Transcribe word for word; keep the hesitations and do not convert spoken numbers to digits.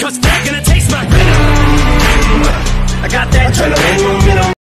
cause they're gonna taste my venom. I got that adrenaline.